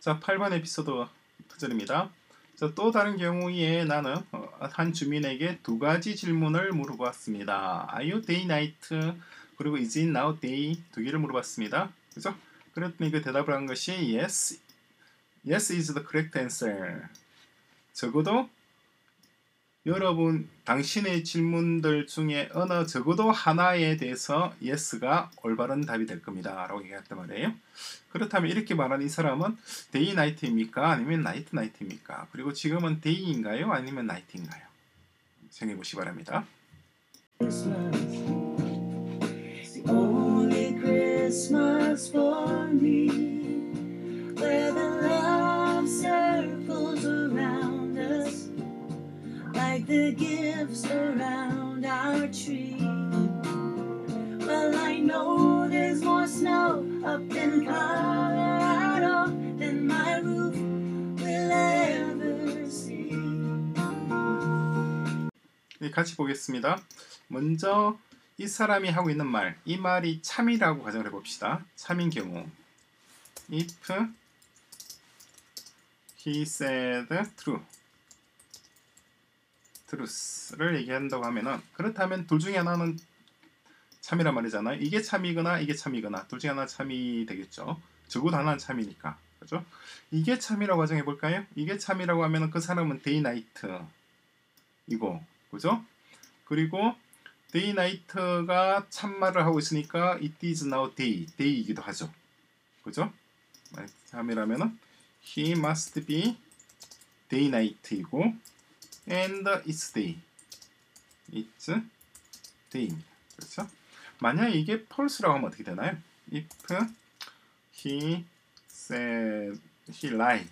자, 8번 에피소드 퍼즐입니다. 자, 또 다른 경우에 나는 한 주민에게 두 가지 질문을 물어봤습니다. Are you day, night? 그리고 is it now day? 두 개를 물어봤습니다. 그죠? 그랬더니 그 대답을 한 것이 yes, yes is the correct answer. 적어도 여러분 당신의 질문들 중에 어느 적어도 하나에 대해서 yes가 올바른 답이 될 겁니다 라고 얘기했단 말이에요. 그렇다면 이렇게 말하는 이 사람은 day night입니까? 아니면 night night입니까? 그리고 지금은 day인가요? 아니면 night인가요? 생각해 보시기 바랍니다. It's the only Christmas for me, where the love circles around us like the gifts around our tree. Well, I know there's more snow up in Colorado than my roof will ever see. 같이 보겠습니다. 먼저 이 사람이 하고 있는 말, 이 말이 참이라고 가정을 해봅시다. 참인 경우 if he said true, truth를 얘기한다고 하면은, 그렇다면 둘 중에 하나는 참이란 말이잖아요. 이게 참이거나 이게 참이거나 둘 중에 하나 참이 되겠죠. 적어도 하나는 참이니까. 그죠? 이게 참이라고 가정해 볼까요? 이게 참이라고 하면은 그 사람은 day night 이고, 그죠? 그리고 day night가 참말을 하고 있으니까 it is now day, day이기도 하죠. 그죠? 참이라면은 he must be day night이고 and it's day, it's day입니다. 그렇죠? 만약 이게 false라고 하면 어떻게 되나요? if he said he lied,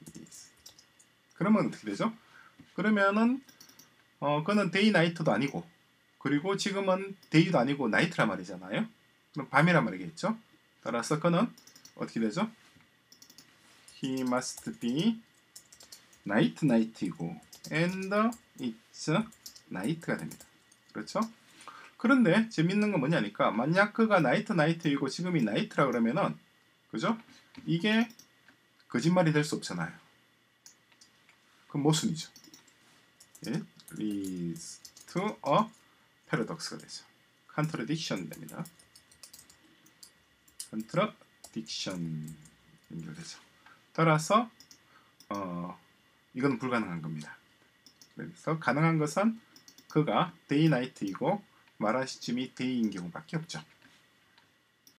그러면 어떻게 되죠? 그러면은 그는 day night도 아니고, 그리고 지금은 day도 아니고 night란 말이잖아요. 그럼 밤이란 말이겠죠. 따라서 그는 어떻게 되죠? he must be night night이고 and it's night가 됩니다. 그렇죠? 그런데 재밌는 건 뭐냐니까, 만약 그가 night night이고 지금이 night라 그러면은, 그죠? 이게 거짓말이 될 수 없잖아요. 그럼 모순이죠. 예? leads to a paradox가 되죠. contradiction 됩니다. contradiction 연결되죠. 따라서 이건 불가능한 겁니다. 그래서 가능한 것은 그가 day night이고 말한 시점이 day인 경우밖에 없죠.